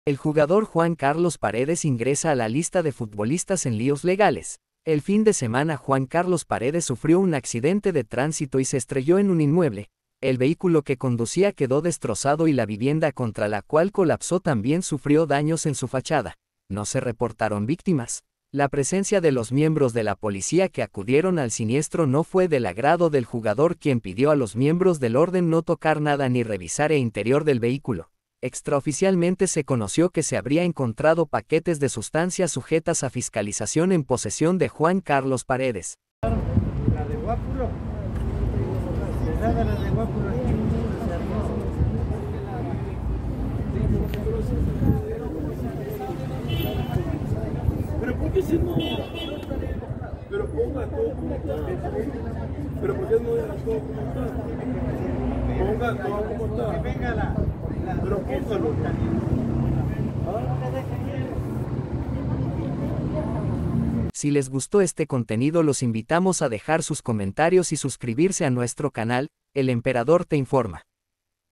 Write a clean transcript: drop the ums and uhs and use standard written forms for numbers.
El jugador Juan Carlos Paredes ingresa a la lista de futbolistas en líos legales. El fin de semana Juan Carlos Paredes sufrió un accidente de tránsito y se estrelló en un inmueble. El vehículo que conducía quedó destrozado y la vivienda contra la cual colapsó también sufrió daños en su fachada. No se reportaron víctimas. La presencia de los miembros de la policía que acudieron al siniestro no fue del agrado del jugador, quien pidió a los miembros del orden no tocar nada ni revisar el interior del vehículo. Extraoficialmente se conoció que se habría encontrado paquetes de sustancias sujetas a fiscalización en posesión de Juan Carlos Paredes. La de Guápulo. La de Guápulo. Pero ¿por qué si no? Pero ponga todo como está. Pero ¿por qué no deja todo como está? Ponga todo como está. Venga Pero póngalo. Si les gustó este contenido, los invitamos a dejar sus comentarios y suscribirse a nuestro canal, El Emperador te informa.